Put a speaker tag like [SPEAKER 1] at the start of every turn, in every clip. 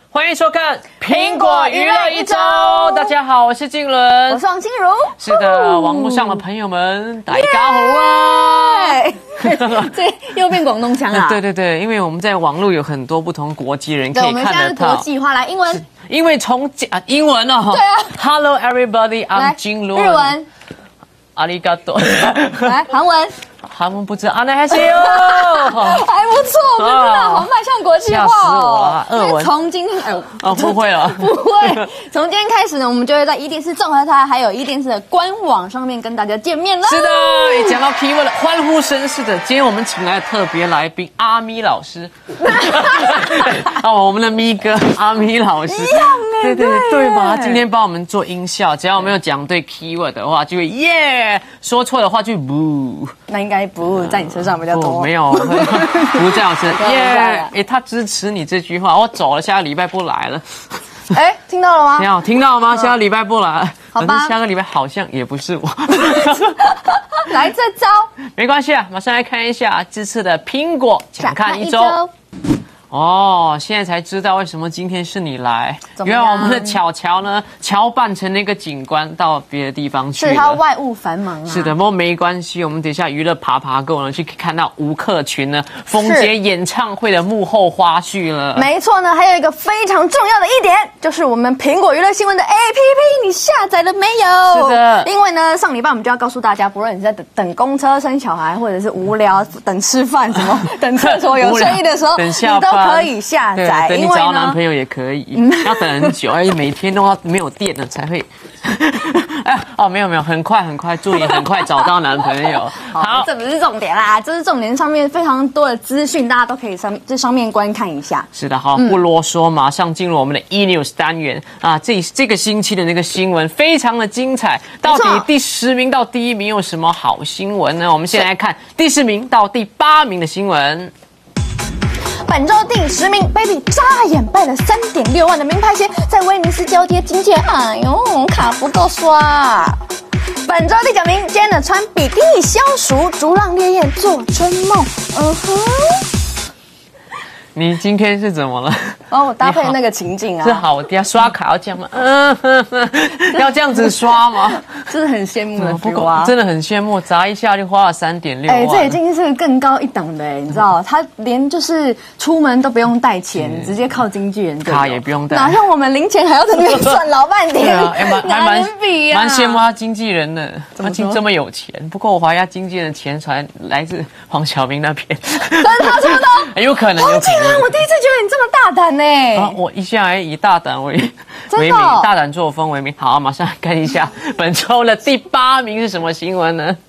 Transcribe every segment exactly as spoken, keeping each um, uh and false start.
[SPEAKER 1] 欢迎收看《苹果娱乐一周》。大家好，我是静伦，
[SPEAKER 2] 我是王静茹。
[SPEAKER 1] 是的，网络上的朋友们，大家好啊！
[SPEAKER 2] 这又变广东腔啊？
[SPEAKER 1] 对对对，因为我们在网络有很多不同国籍人可以看得到。
[SPEAKER 2] 我们现在国际化，来英文。
[SPEAKER 1] 因为从啊英文哦。
[SPEAKER 2] 对啊。
[SPEAKER 1] Hello everybody, I'm 静伦。
[SPEAKER 2] 日文。
[SPEAKER 1] 阿里嘎多。
[SPEAKER 2] 来韩文。
[SPEAKER 1] 韩文不知道，안녕하세요。
[SPEAKER 2] 还不错，我们真的好迈向国际化哦。
[SPEAKER 1] 吓死我了！俄文。
[SPEAKER 2] 从今天哎，
[SPEAKER 1] 哦，不会了，
[SPEAKER 2] 不会。从今天开始呢，我们就会在一电视综合台还有一电视的官网上面跟大家见面了。
[SPEAKER 1] 是的，一讲到 keyword， 欢呼声是的。今天我们请来的特别来宾阿咪老师，哦，我们的咪哥阿咪老师，
[SPEAKER 2] 一样哎，
[SPEAKER 1] 对对对对吧？今天帮我们做音效，只要我们有讲对 keyword 的话，就会耶；说错的话就不。
[SPEAKER 2] 那应该不在你身上比较多，
[SPEAKER 1] 哦、没有，不在我身上。耶！哎，他支持你这句话，我走了，下个礼拜不来了。
[SPEAKER 2] 哎，听到了吗？
[SPEAKER 1] 你好，听到了吗？下个礼拜不来了，
[SPEAKER 2] 好吧。
[SPEAKER 1] 下个礼拜好像也不是我。
[SPEAKER 2] 来这招，
[SPEAKER 1] 没关系啊，马上来看一下这次的苹果想看一周。哦，现在才知道为什么今天是你来。原来我们的巧巧呢，乔扮成那个警官到别的地方去了。
[SPEAKER 2] 是他外务繁忙啊。
[SPEAKER 1] 是的，不过没关系，我们等一下娱乐爬爬够呢，去看到吴克群呢，封姐演唱会的幕后花絮了。
[SPEAKER 2] 没错呢，还有一个非常重要的一点，就是我们苹果娱乐新闻的 A P P， 你下载了没有？
[SPEAKER 1] 是的，
[SPEAKER 2] 因为呢，上礼拜我们就要告诉大家，不论你在等等公车、生小孩，或者是无聊等吃饭什么，等厕所有生意的时候，
[SPEAKER 1] 等下班。
[SPEAKER 2] 可以下载，
[SPEAKER 1] 等你找男朋友也可以，要等很久，而且每天都要没有电了才会。哎，哦，没有没有，很快很快，祝你很快找到男朋友。
[SPEAKER 2] 好，这不是重点啦，这是重点，上面非常多的资讯，大家都可以上这上面观看一下。
[SPEAKER 1] 是的，好，不啰嗦，马上进入我们的 E News 单元啊！这这个星期的那个新闻非常的精彩，到底第十名到第一名有什么好新闻呢？我们先来看第十名到第八名的新闻。
[SPEAKER 2] 本周第十名 ，Baby 眨眼败了三点六万的名牌鞋，在威尼斯交接经纪人，哎呦，卡不够刷。本周第九名 ，Jenna 穿比基尼消暑，逐浪烈焰做春梦。嗯哼。
[SPEAKER 1] 你今天是怎么了？
[SPEAKER 2] 哦，我搭配那个情景啊。
[SPEAKER 1] 是好的呀，刷卡要这样吗？嗯，要这样子刷吗？
[SPEAKER 2] 这是很羡慕的 feel 啊，
[SPEAKER 1] 真的很羡慕，砸一下就花了三点六万。
[SPEAKER 2] 哎，这已经是更高一档的哎，你知道，他连就是出门都不用带钱，直接靠经纪人就有。
[SPEAKER 1] 卡也不用带，
[SPEAKER 2] 哪像我们零钱还要在那边算老半天，哪能比啊？
[SPEAKER 1] 蛮羡慕他经纪人的，他经这么有钱。不过我怀疑他经纪人的钱传来自黄晓明那边。
[SPEAKER 2] 真的他说的？
[SPEAKER 1] 有可能，有可能。
[SPEAKER 2] 我第一次觉得你这么大胆呢、欸
[SPEAKER 1] 啊！我一向来以大胆为为名，大胆作风为名。好，马上来看一下本周的第八名是什么新闻呢？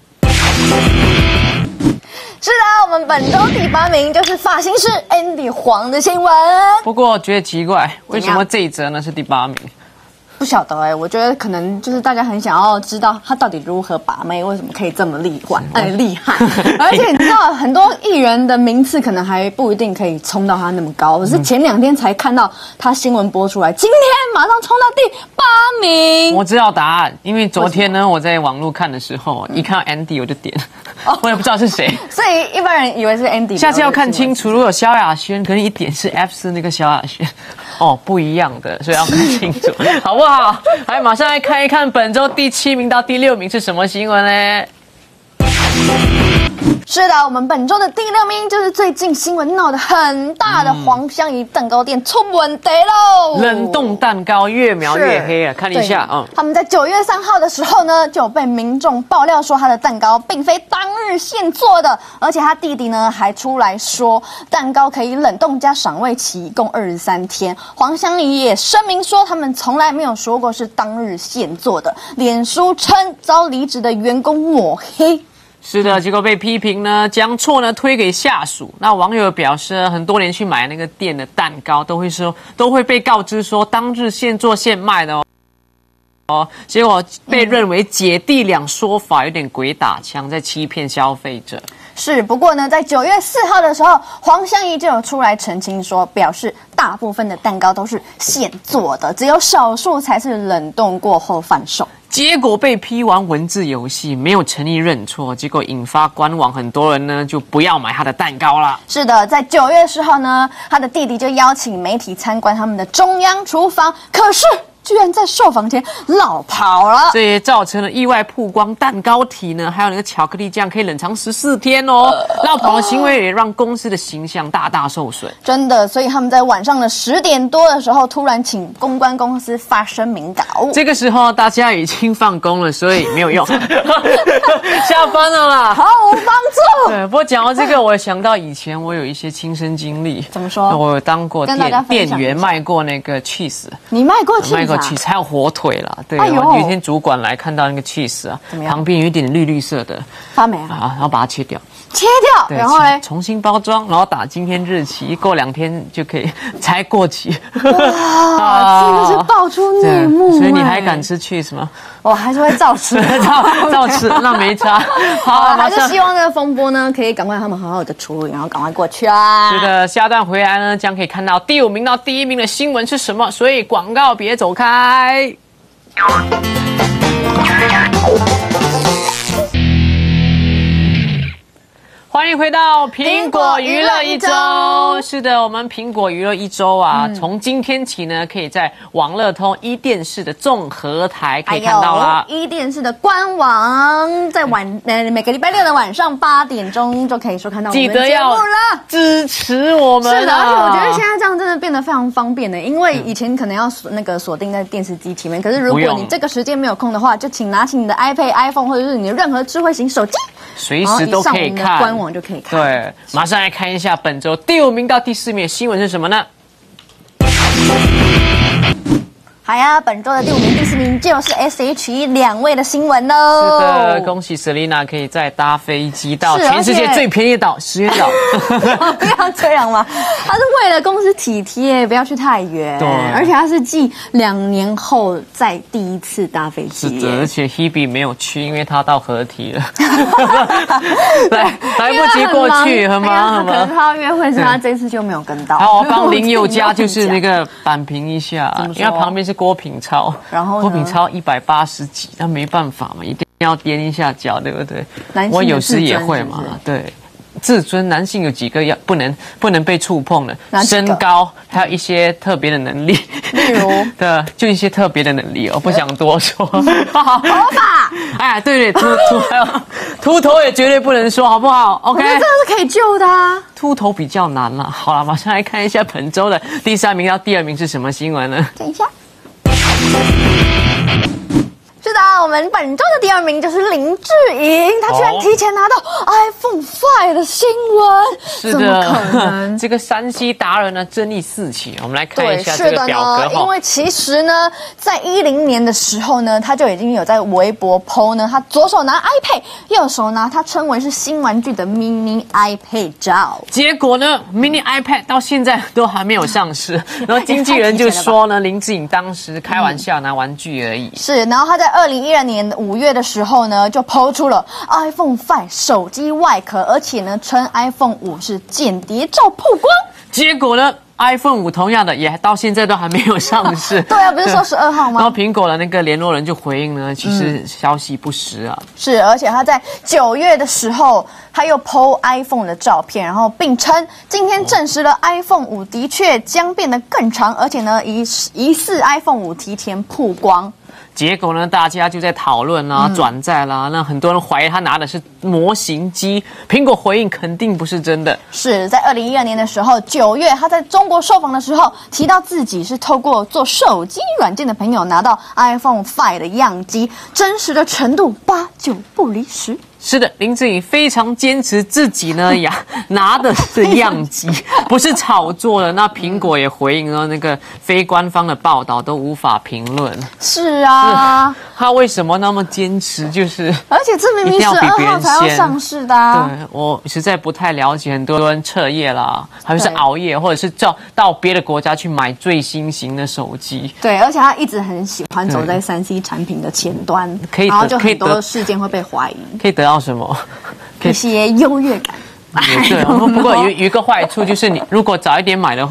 [SPEAKER 2] 是的，我们本周第八名就是发型师 Andy 黄的新闻。
[SPEAKER 1] 不过我觉得奇怪，为什么这一则呢是第八名？
[SPEAKER 2] 不晓得哎、欸，我觉得可能就是大家很想要知道他到底如何把妹，为什么可以这么厉害？哎，厉害！而且你知道，很多艺人的名次可能还不一定可以冲到他那么高。我是前两天才看到他新闻播出来，今天马上冲到第八名。
[SPEAKER 1] 我知道答案，因为昨天呢，我在网络看的时候，一看到 Andy 我就点，我也不知道是谁，
[SPEAKER 2] 所以一般人以为是 Andy。
[SPEAKER 1] 下次要看清楚，如果有萧亚轩，可能一点是 F 四那个萧亚轩，哦，不一样的，所以要看清楚，好不好？好，来马上来看一看本周第七名到第六名是什么新闻呢？
[SPEAKER 2] 是的，我们本周的第六名就是最近新闻闹得很大的黄香怡蛋糕店出问题喽！
[SPEAKER 1] 冷冻蛋糕越描越黑啊！看一下，嗯，
[SPEAKER 2] 他们在九月三号的时候呢，就有被民众爆料说他的蛋糕并非当日现做的，而且他弟弟呢还出来说蛋糕可以冷冻加赏味期一共二十三天。黄香怡也声明说，他们从来没有说过是当日现做的，脸书称遭离职的员工抹黑。
[SPEAKER 1] 是的，结果被批评呢，将错呢推给下属。那网友表示，很多年去买那个店的蛋糕，都会说，都会被告知说当日现做现卖的哦。哦，结果被认为姐弟俩说法有点鬼打墙，在欺骗消费者。
[SPEAKER 2] 是，不过呢，在九月四号的时候，黄香怡就有出来澄清说，表示大部分的蛋糕都是现做的，只有少数才是冷冻过后贩售。
[SPEAKER 1] 结果被批玩文字游戏，没有诚意认错，结果引发官网很多人呢就不要买他的蛋糕了。
[SPEAKER 2] 是的，在九月十号呢，他的弟弟就邀请媒体参观他们的中央厨房，可是居然在受访前落跑了，
[SPEAKER 1] 这也造成了意外曝光蛋糕体呢，还有那个巧克力酱可以冷藏十四天哦。落跑的行为也让公司的形象大大受损。
[SPEAKER 2] 真的，所以他们在晚上的十点多的时候，突然请公关公司发声明稿。
[SPEAKER 1] 这个时候大家已经放工了，所以没有用，下班了啦，
[SPEAKER 2] 毫无帮助。
[SPEAKER 1] 对，不过讲到这个，我想到以前我有一些亲身经历。
[SPEAKER 2] 怎么说？
[SPEAKER 1] 我有当过
[SPEAKER 2] 跟大家
[SPEAKER 1] 店
[SPEAKER 2] 分享一下
[SPEAKER 1] 店员，卖过那个 cheese。
[SPEAKER 2] 你卖过 cheese 啊？
[SPEAKER 1] 卖过 cheese， 还有火腿啦。对，
[SPEAKER 2] 哎呦
[SPEAKER 1] 然后有一天主管来看到那个 cheese 啊，
[SPEAKER 2] 怎么样
[SPEAKER 1] 旁边有一点绿绿色的
[SPEAKER 2] 发霉啊？
[SPEAKER 1] 啊，然后把它切掉。
[SPEAKER 2] 切掉，
[SPEAKER 1] 对，
[SPEAKER 2] 然后嘞，
[SPEAKER 1] 重新包装，然后打今天日期，过两天就可以才过期。
[SPEAKER 2] 哇，真的是爆出内幕。
[SPEAKER 1] 所以你还敢吃 cheese 吗？
[SPEAKER 2] 我还是会照吃，
[SPEAKER 1] 照照吃，那没差。好，
[SPEAKER 2] 还是希望这个风波呢，可以赶快他们好好的处理，然后赶快过去啊。
[SPEAKER 1] 是的，下段回来呢，将可以看到第五名到第一名的新闻是什么，所以广告别走开。欢迎回到苹果娱乐一周。是的，我们苹果娱乐一周啊，嗯、从今天起呢，可以在网乐通一电视的综合台可以看到啦。
[SPEAKER 2] 一电视的官网在晚呃每个礼拜六的晚上八点钟就可以收看到我们的节目了。
[SPEAKER 1] 支持我们、啊。
[SPEAKER 2] 是的，而且我觉得现在这样真的变得非常方便的，因为以前可能要锁那个锁定在电视机前面，可是如果你这个时间没有空的话，就请拿起你的 iPad、iPhone 或者是你的任何智慧型手机，
[SPEAKER 1] 随时都可以看。
[SPEAKER 2] 官网就可以看。
[SPEAKER 1] 对，马上来看一下本周第五名到第四名的新闻是什么呢？
[SPEAKER 2] 好呀，本周的第五名、第四名就是 S H E 两位的新闻喽。
[SPEAKER 1] 是的，恭喜 Selina 可以再搭飞机到全世界最便宜的岛——石原岛。
[SPEAKER 2] 不要这样嘛，他是为了公司体贴，不要去太远。
[SPEAKER 1] 对，
[SPEAKER 2] 而且他是继两年后再第一次搭飞机。
[SPEAKER 1] 是的，而且 Hebe 没有去，因为他到合体了，来来不及过去，很忙很忙。
[SPEAKER 2] 可能他要约会，所以他这次就没有跟到。
[SPEAKER 1] 好，我帮林宥嘉就是那个扳平一下，因为他旁边是郭品超，
[SPEAKER 2] 然后
[SPEAKER 1] 郭品超一百八十几，那没办法嘛，一定要踮一下脚，对不对？我有时也会嘛，对。自尊，男性有几个要不能不能被触碰的？身高，还有一些特别的能力，
[SPEAKER 2] 例如，
[SPEAKER 1] 对，就一些特别的能力，我不想多说。
[SPEAKER 2] 头发，
[SPEAKER 1] 哎，对对，秃秃还有秃头也绝对不能说，好不好 ？OK，
[SPEAKER 2] 我觉得这个是可以救的啊。
[SPEAKER 1] 秃头比较难了。好了，马上来看一下本周的第三名到第二名是什么新闻呢？
[SPEAKER 2] 等一下。是的，我们本周的第二名就是林志颖，他居然提前拿到 iPhone 五的新闻，
[SPEAKER 1] 是的，
[SPEAKER 2] 怎么可能？
[SPEAKER 1] 这个山西达人呢，争议四起。我们来看一下这个表格
[SPEAKER 2] 哈。因为其实呢，在一零年的时候呢，他就已经有在微博 po 呢，他左手拿 iPad， 右手拿他称为是新玩具的 mini iPad 照。
[SPEAKER 1] 结果呢 ，mini iPad 到现在都还没有上市。然后经纪人就说呢，林志颖当时开玩笑拿玩具而已。嗯、
[SPEAKER 2] 是，然后他在二零一二年五月的时候呢，就抛出了 iPhone 五手机外壳，而且呢，称 iPhone 五是间谍照曝光。
[SPEAKER 1] 结果呢 ，iPhone 五同样的也到现在都还没有上市。
[SPEAKER 2] 对啊，不是说十二号吗？
[SPEAKER 1] 然后苹果的那个联络人就回应呢，其实消息不实啊。
[SPEAKER 2] 嗯、是，而且他在九月的时候，他又 po iPhone 的照片，然后并称今天证实了 iPhone 五的确将变得更长，而且呢，疑疑似 iPhone 五提前曝光。
[SPEAKER 1] 结果呢，大家就在讨论啦、嗯、转载啦，那很多人怀疑他拿的是模型机。苹果回应肯定不是真的。
[SPEAKER 2] 是在二零一二年的时候，九月他在中国受访的时候提到自己是透过做手机软件的朋友拿到 iPhone 五的样机，真实的程度八九不离十。
[SPEAKER 1] 是的，林志颖非常坚持自己呢呀拿的是样机，不是炒作的。那苹果也回应了那个非官方的报道，都无法评论。
[SPEAKER 2] 是啊，
[SPEAKER 1] 他为什么那么坚持？就是
[SPEAKER 2] 而且这明明十二号才要上市的、啊。
[SPEAKER 1] 对，我实在不太了解，很多人彻夜啦，还是熬夜，或者是到到别的国家去买最新型的手机。
[SPEAKER 2] 对，而且他一直很喜欢走在三 C 产品的前端，
[SPEAKER 1] 可以，
[SPEAKER 2] 然后就很多事件会被怀疑，
[SPEAKER 1] 可以得到什么？
[SPEAKER 2] 一些优越感。
[SPEAKER 1] 对，不过有有一个坏处就是，你如果早一点买的话，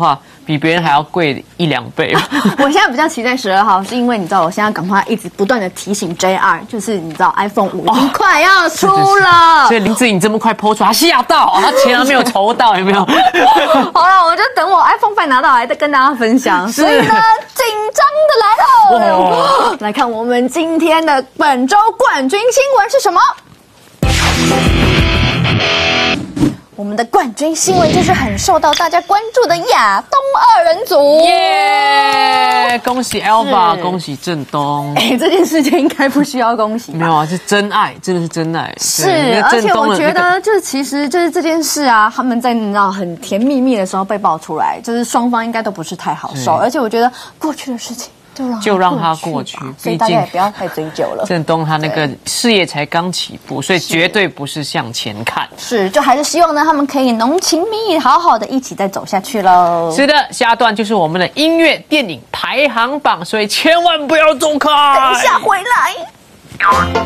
[SPEAKER 1] 比别人还要贵一两倍。
[SPEAKER 2] 我现在比较期待十二号，是因为你知道，我现在赶快一直不断的提醒 J R， 就是你知道 iPhone 五已经快要出了，
[SPEAKER 1] 所以林志颖这么快抛出，他吓到，他钱还没有筹到，有没有？
[SPEAKER 2] 好了，我就等我 iPhone 快拿到来再跟大家分享。所以呢，紧张的来喽！来看我们今天的本周冠军新闻是什么？我们的冠军新闻就是很受到大家关注的亚东二人组，
[SPEAKER 1] 耶！恭喜 Alba， 恭喜郑东。
[SPEAKER 2] 哎，这件事情应该不需要恭喜吧？
[SPEAKER 1] 没有啊，是真爱，真的是真爱。
[SPEAKER 2] 是，而且我觉得就是其实就是这件事啊，他们在你知道很甜蜜蜜的时候被爆出来，就是双方应该都不是太好受，而且我觉得过去的事情。就让它过去，所以大家也不要太追究了。
[SPEAKER 1] 郑东他那个事业才刚起步，所以绝对不是向前看。
[SPEAKER 2] 是，就还是希望呢，他们可以浓情蜜意，好好的一起再走下去喽。
[SPEAKER 1] 是的，下段就是我们的音乐电影排行榜，所以千万不要走开。
[SPEAKER 2] 等一下回来。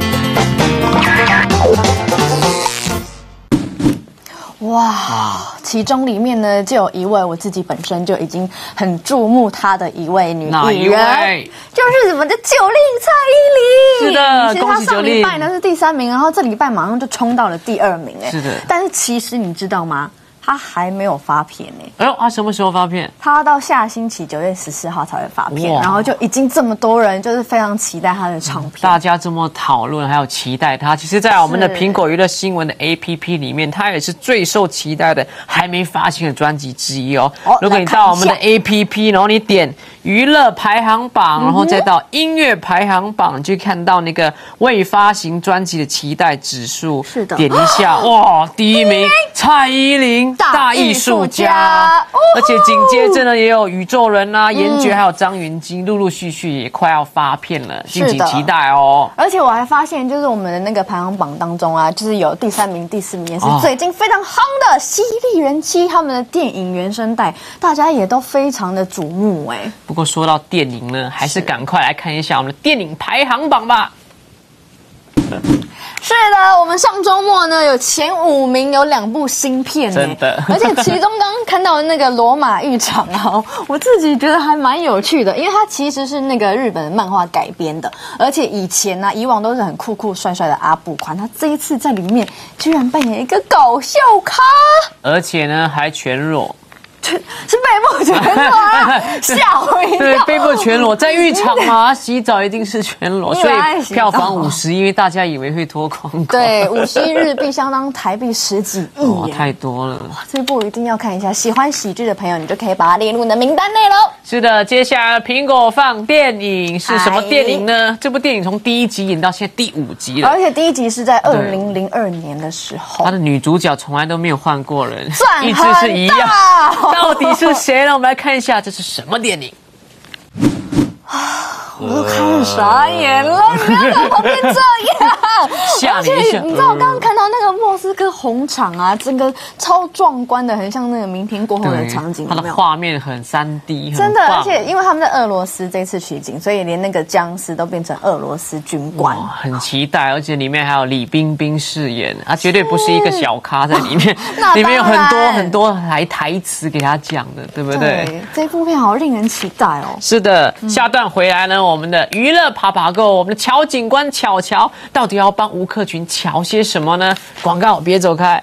[SPEAKER 2] 哇，其中里面呢就有一位我自己本身就已经很注目她的一位女艺人，就是我们的九令蔡依林。
[SPEAKER 1] 是的，
[SPEAKER 2] 其实她上礼拜呢是第三名，然后这礼拜马上就冲到了第二名哎。
[SPEAKER 1] 是的，
[SPEAKER 2] 但是其实你知道吗？他还没有发片呢。
[SPEAKER 1] 哎呦，他什么时候发片？
[SPEAKER 2] 他到下星期九月十四号才会发片，然后就已经这么多人就是非常期待他的唱片。
[SPEAKER 1] 大家这么讨论，还有期待他。其实，在我们的苹果娱乐新闻的 A P P 里面，他也是最受期待的还没发行的专辑之一哦。哦如果你到我们的 A P P， 然后你点娱乐排行榜，然后再到音乐排行榜，就看到那个未发行专辑的期待指数。
[SPEAKER 2] 是的，
[SPEAKER 1] 点一下，哇，第一名蔡依林。大艺术家，而且紧接着呢，也有宇宙人啊、严爵还有张芸京，陆陆续续也快要发片了，敬请期待哦。
[SPEAKER 2] 而且我还发现，就是我们的那个排行榜当中啊，就是有第三名、第四名也是最近非常夯的犀利人妻他们的电影原声带，大家也都非常的瞩目哎。
[SPEAKER 1] 不过说到电影呢，还是赶快来看一下我们的电影排行榜吧。
[SPEAKER 2] 是的，我们上周末呢有前五名有两部新片呢，
[SPEAKER 1] 真的，
[SPEAKER 2] 而且其中刚刚看到的那个《罗马浴场》啊，我自己觉得还蛮有趣的，因为它其实是那个日本的漫画改编的，而且以前呢、啊、以往都是很酷酷帅帅的阿布宽，他这一次在里面居然扮演一个搞笑咖，
[SPEAKER 1] 而且呢还全裸。
[SPEAKER 2] 是背部全裸啊，吓我一跳！
[SPEAKER 1] 对，背部全裸，在浴场嘛，洗澡一定是全裸，所以票房五十，因为大家以为会脱光光。
[SPEAKER 2] 对，五十亿日币相当台币十几亿，
[SPEAKER 1] 哇，太多了！
[SPEAKER 2] 哇，这部一定要看一下。喜欢喜剧的朋友，你就可以把它列入你的名单内喽。
[SPEAKER 1] 是的，接下来苹果放电影是什么电影呢？这部电影从第一集演到现在第五集了，
[SPEAKER 2] 而且第一集是在二零零二年的时候，
[SPEAKER 1] 他的女主角从来都没有换过人，
[SPEAKER 2] 一
[SPEAKER 1] 直是一样。到底是谁呢？我们来看一下这是什么电影。
[SPEAKER 2] 我都看傻眼了，你不要在旁边这样，
[SPEAKER 1] 吓你一下。
[SPEAKER 2] 你知道我刚刚看到那个莫斯科红场啊，整个超壮观的，很像那个明天过后的场景，
[SPEAKER 1] 它的画面很三 D，
[SPEAKER 2] 真的，而且因为他们在俄罗斯这次取景，所以连那个僵尸都变成俄罗斯军官，
[SPEAKER 1] 很期待。而且里面还有李冰冰饰演，啊，绝对不是一个小咖在里面，里面有很多很多台台词给他讲的，对不对？
[SPEAKER 2] 对，这部片好令人期待哦。
[SPEAKER 1] 是的，下段回来呢，我们的娱乐爬爬购，我们的乔警官巧乔到底要帮吴克群瞧些什么呢？广告别走开。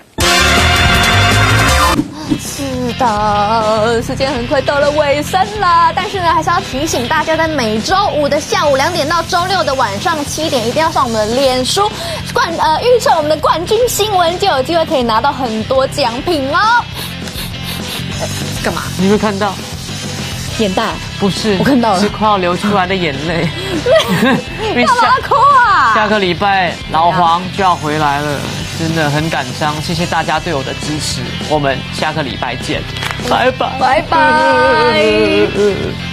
[SPEAKER 2] 是的，时间很快到了尾声啦，但是呢，还是要提醒大家，在每周五的下午两点到周六的晚上七点，一定要上我们的脸书冠呃预测我们的冠军新闻，就有机会可以拿到很多奖品哦。呃、干嘛？
[SPEAKER 1] 你会看到？
[SPEAKER 2] 眼袋
[SPEAKER 1] 不是，
[SPEAKER 2] 我看到了，
[SPEAKER 1] 是快要流出来的眼泪。
[SPEAKER 2] 干嘛哭啊？
[SPEAKER 1] 下个礼拜老黄就要回来了，真的很感伤。谢谢大家对我的支持，我们下个礼拜见，拜拜，
[SPEAKER 2] 拜拜。